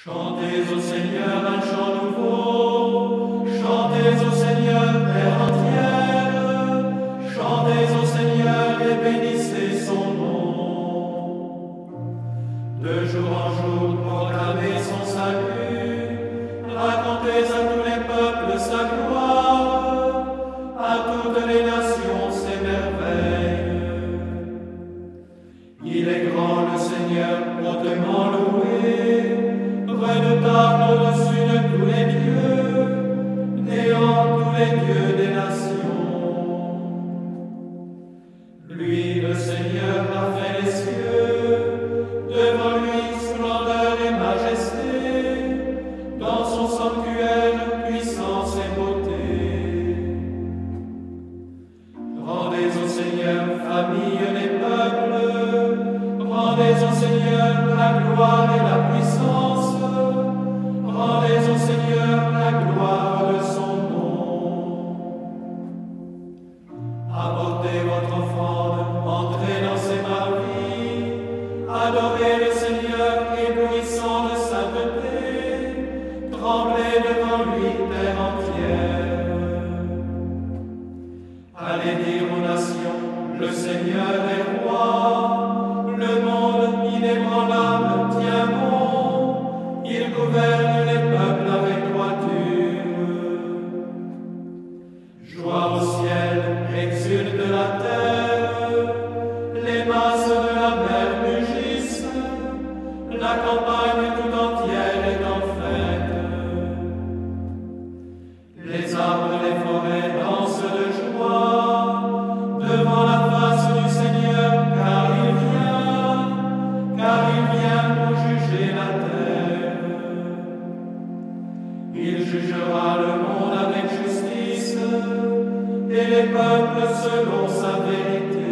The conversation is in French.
Chantez au Seigneur un chant nouveau, chantez au Seigneur terre entière, chantez au Seigneur et bénissez son nom. De jour en jour, proclamez son salut, racontez à tous les peuples sa gloire, à toutes les nations ses merveilles. Il est grand le Seigneur, hautement loué, redoutable au-dessus de tous les dieux, néant tous les dieux des nations. Lui, le Seigneur, a fait les cieux, devant lui splendeur et majesté, dans son sanctuaire puissance et beauté. Rendez au Seigneur, famille des peuples, rendez au Seigneur la gloire et la puissance, rendez au Seigneur la gloire de son nom. Apportez votre offrande, entrez dans ses parvis, adorez le Seigneur éblouissant de sainteté, tremblez devant lui terre entière. Allez dire aux nations, le Seigneur est roi, le monde inébranlable tient bon, il gouverne les peuples avec droiture. Joie au ciel, exulte la terre, les masses de la mer mugissent, la campagne tout entière est en fête. Les arbres et les forêts dansent de joie devant la face du Seigneur, car il vient pour juger la terre. Il jugera le monde avec justice et les peuples selon sa vérité.